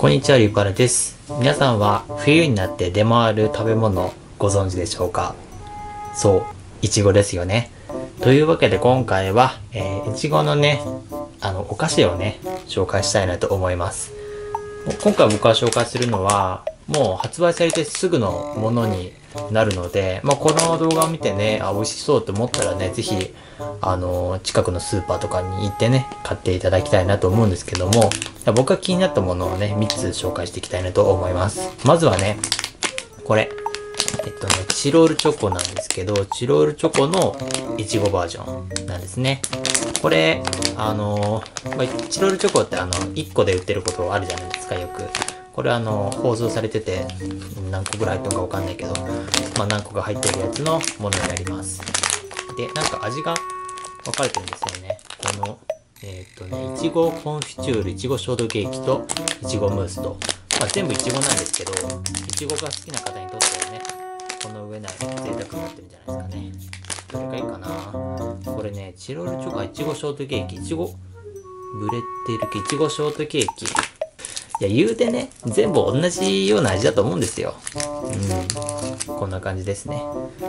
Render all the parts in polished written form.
こんにちは、リュウカラです。皆さんは冬になって出回る食べ物ご存知でしょうか？そう、いちごですよね。というわけで今回は、いちごのね、お菓子をね、紹介したいなと思います。今回僕が紹介するのは、もう発売されてすぐのものになるので、この動画を見てね、美味しそうと思ったらね、ぜひ、近くのスーパーとかに行ってね、買っていただきたいなと思うんですけども、僕が気になったものをね、3つ紹介していきたいなと思います。まずはね、これ。チロルチョコなんですけど、チロルチョコのいちごバージョンなんですね。これ、チロルチョコって1個で売ってることあるじゃないですか、よく。これ包装されてて、何個ぐらい入ってるかわかんないけど、何個か入ってるやつのものになります。で、なんか味が分かれてるんですよね。この、いちごコンフィチュール、いちごショートケーキと、いちごムースと、全部いちごなんですけど、いちごが好きな方にとってはね、この上ない贅沢になってるんじゃないですかね。どれがいいかな。これね、チロルチョコ、いちごショートケーキ、いちご、ブレってるいちごショートケーキ。いや、言うてね、全部同じような味だと思うんですよ。こんな感じですね。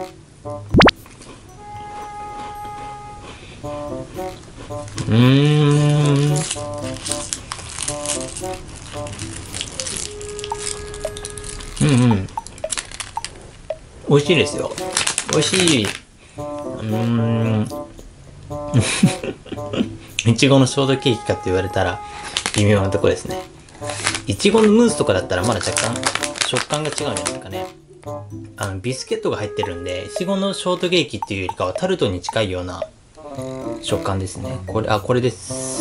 美味しいですよ。美味しい。いちごのショートケーキかって言われたら微妙なとこですね。いちごのムースとかだったらまだ若干食感が違うんじゃないですかね。ビスケットが入ってるんで、いちごのショートケーキっていうよりかはタルトに近いような食感ですね。これです。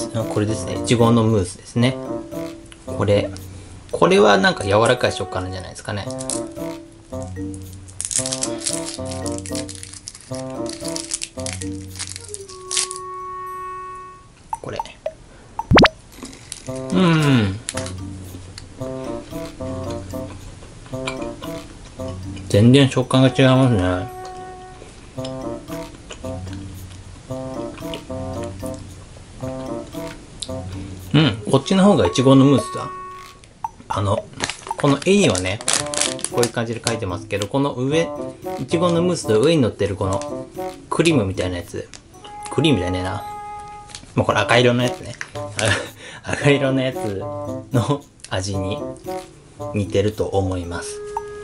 これですね。いちごのムースですね。これはなんか柔らかい食感なんじゃないですかね。これ。全然食感が違いますね。こっちの方がいちごのムースだ。この絵にはね、こういう感じで書いてますけど、この上、いちごのムースの上に乗ってるこのクリームみたいなやつ。クリームじゃねえな。もうこれ赤色のやつね。赤色のやつの味に似てると思います。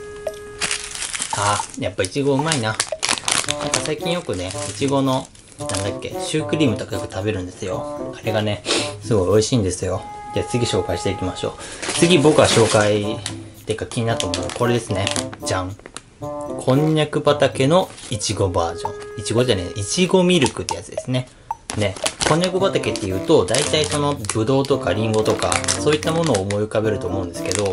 やっぱいちごうまいな。なんか最近よくね、いちごの、シュークリームとかよく食べるんですよ。あれがね、すごい美味しいんですよ。じゃあ次紹介していきましょう。次僕が紹介っていうか気になったものはこれですね。じゃん。こんにゃく畑のいちごバージョン。いちごじゃねえ、いちごミルクってやつですね。ね。こんにゃく畑っていうと、大体そのぶどうとかりんごとか、そういったものを思い浮かべると思うんですけど、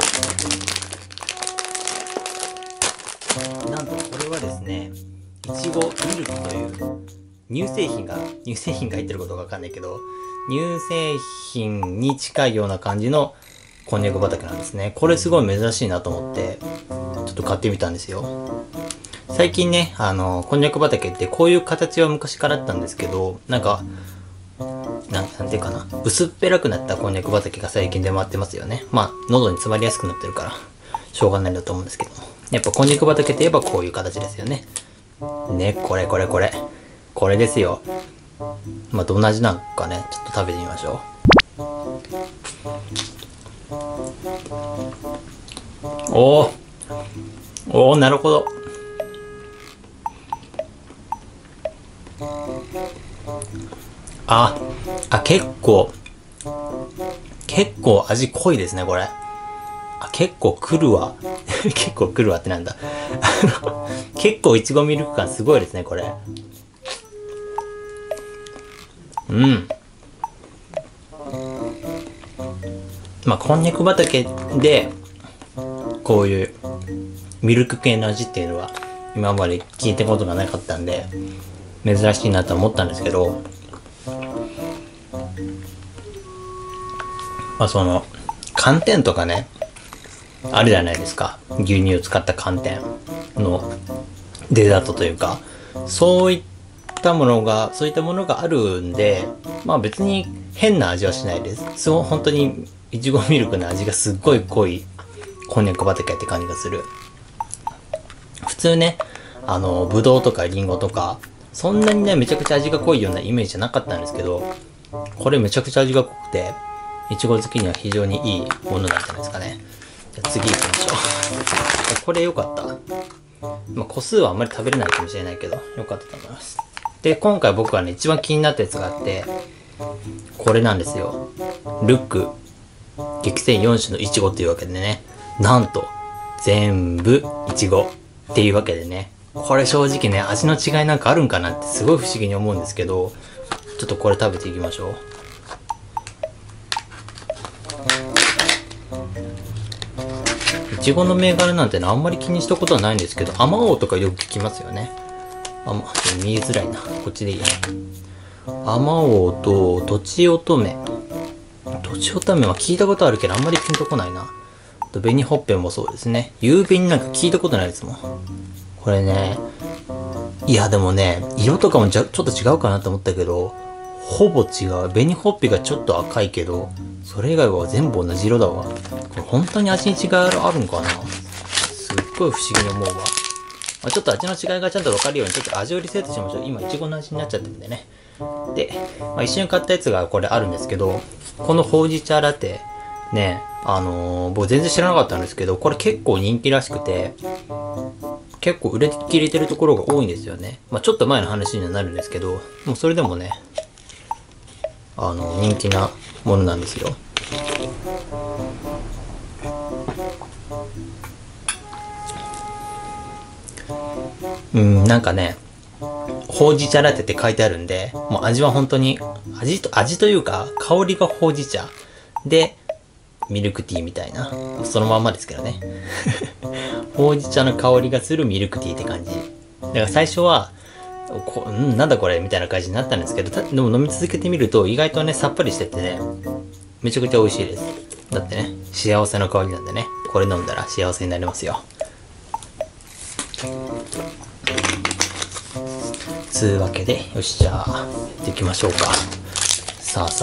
なんとこれはですね、いちごミルクという乳製品が入ってることがわかんないけど、乳製品に近いような感じのこんにゃく畑なんですね。これすごい珍しいなと思って、ちょっと買ってみたんですよ。最近ね、こんにゃく畑ってこういう形は昔からあったんですけど、なんていうかな、薄っぺらくなったこんにゃく畑が最近出回ってますよね。喉に詰まりやすくなってるから、しょうがないんだと思うんですけども。やっぱこんにゃく畑といえばこういう形ですよね。ね、これ。これですよ。どんな味なんかね、ちょっと食べてみましょう。おー、なるほど。結構味濃いですね、これ。結構くるわ。結構くるわってなんだ。結構いちごミルク感すごいですね、これ。こんにゃく畑で、こういうミルク系の味っていうのは、今まで聞いたことがなかったんで、珍しいなと思ったんですけど、寒天とかね、あるじゃないですか。牛乳を使った寒天のデザートというか、そういったものがあるんで、別に変な味はしないです。本当にいちごミルクの味がすっごい濃いこんにゃく畑って感じがする。普通ね、ぶどうとかりんごとか、そんなにね、めちゃくちゃ味が濃いようなイメージじゃなかったんですけど、これめちゃくちゃ味が濃くて、いちご好きには非常にいいものなんじゃないですかね。じゃあ次行きましょう。これ良かった。まあ、個数はあんまり食べれないかもしれないけど、良かったと思います。で、今回僕はね、一番気になったやつがあって、これなんですよ。ルック、激戦4種のいちごっていうわけでね、なんと、全部いちごっていうわけでね、これ正直ね、味の違いなんかあるんかなってすごい不思議に思うんですけど、ちょっとこれ食べていきましょう。いちごの銘柄なんてね、あんまり気にしたことはないんですけど、あまおうとかよく聞きますよね。見えづらいな。こっちでいいや。あまおうと、とちおとめ。とちおとめは聞いたことあるけど、あんまりピンとこないな。と、紅ほっぺもそうですね。ゆうべになんか聞いたことないですもん。これね、いやでもね、色とかもちょっと違うかなと思ったけど、ほぼ違う。紅ほっぺがちょっと赤いけど、それ以外は全部同じ色だわ。これ本当に味に違いあるんかな。すっごい不思議に思うわ。ちょっと味の違いがちゃんと分かるように、ちょっと味をリセットしましょう。今、いちごの味になっちゃってるんでね。で、一緒に買ったやつがこれあるんですけど、このほうじ茶ラテ、ね、僕全然知らなかったんですけど、これ結構人気らしくて、結構売れ切れてるところが多いんですよね。ちょっと前の話にはなるんですけど、もうそれでもね、人気なものなんですよ。なんかね、ほうじ茶ラテって書いてあるんで、もう味は本当に、味というか、香りがほうじ茶で、ミルクティーみたいな。そのまんまですけどね。ほうじ茶の香りがするミルクティーって感じ。だから最初は、なんだこれみたいな感じになったんですけど、でも飲み続けてみると意外とね、さっぱりしててね、めちゃくちゃ美味しいです。だってね、幸せの香りなんでね、これ飲んだら幸せになりますよ。つうわけで、よし、じゃあ、やっていきましょうか。さあ。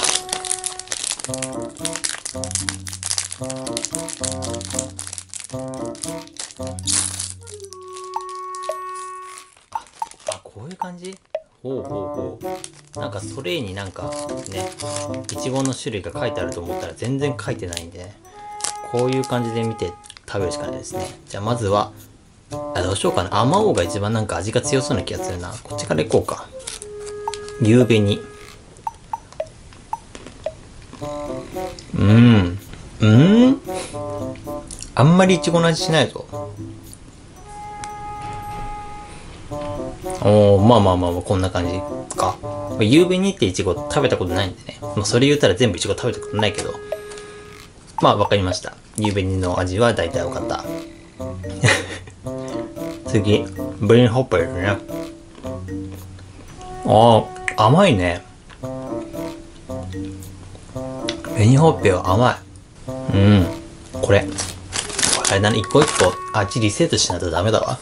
こういう感じ？ほう。なんかそれになんかね、いちごの種類が書いてあると思ったら全然書いてないんで、ね、こういう感じで見て食べるしかないですね。じゃあまずは、どうしようかな。あまおうが一番なんか味が強そうな気がするな。こっちからいこうか。ゆうべに。あんまりいちごの味しないぞ。まあ、こんな感じか。ゆうべにっていちご食べたことないんでね。それ言ったら全部いちご食べたことないけど。わかりました。ゆうべにの味は大体分かった。次、ブレインホッパーですね。甘いね。紅ほっぺは甘い。これあれだね、一個一個味リセットしないとダメだわ。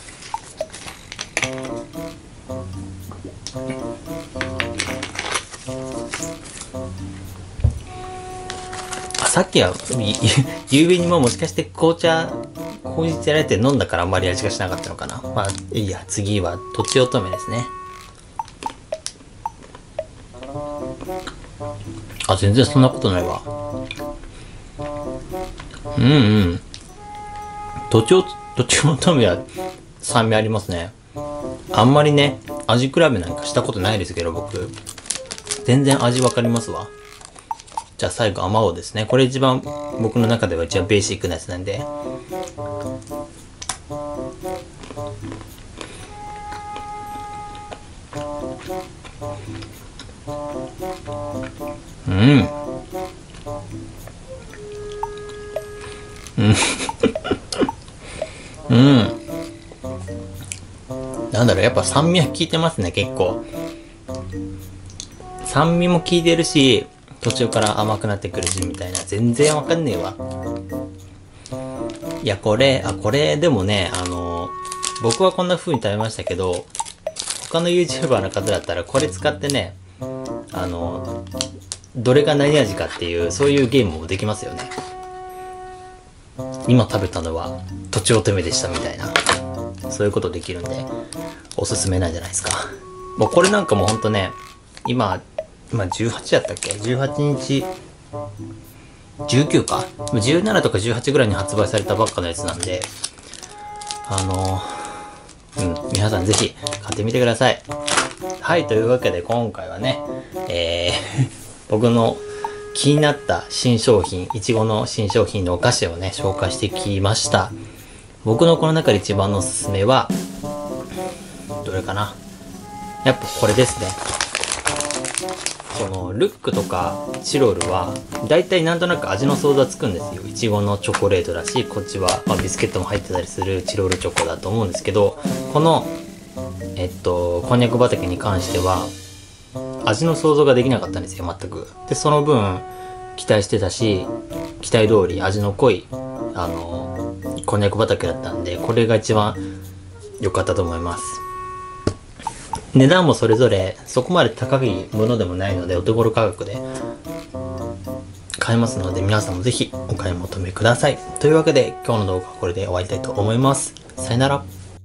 さっきはゆうべにもしかして紅茶ほうじ茶やられて飲んだからあんまり味がしなかったのかな。いいや、次はとちおとめですね。全然そんなことないわ。とちおとめは酸味ありますね。あんまりね、味比べなんかしたことないですけど、僕。全然味わかりますわ。じゃあ最後、あまおうですね。これ一番、僕の中では一番ベーシックなやつなんで。なんだろう、やっぱ酸味は効いてますね、結構。酸味も効いてるし、途中から甘くなってくるし、みたいな。全然わかんねえわ。いや、これでもね、僕はこんな風に食べましたけど、他の YouTuber の方だったらこれ使ってね、 どれが何味かっていう、そういうゲームもできますよね。今食べたのはとちおとめでしたみたいな、そういうことできるんでおすすめなんじゃないですか。もうこれなんかもうほんとね、今18やったっけ、18日19か17とか18ぐらいに発売されたばっかのやつなんで、皆さんぜひ買ってみてください。はい、というわけで今回はね、僕の気になった新商品、いちごの新商品のお菓子をね、紹介してきました。僕のこの中で一番のおすすめは、どれかな？やっぱこれですね。このルックとかチロルは、だいたいなんとなく味の想像はつくんですよ。いちごのチョコレートだし、こっちは、ビスケットも入ってたりするチロルチョコだと思うんですけど、この、こんにゃく畑に関しては、味の想像ができなかったんですよ、全く。で、その分、期待してたし、期待通り味の濃い、こんにゃく畑だったんで、これが一番良かったと思います。値段もそれぞれそこまで高いものでもないので、お手頃価格で買えますので、皆さんもぜひお買い求めください。というわけで、今日の動画はこれで終わりたいと思います。さよなら。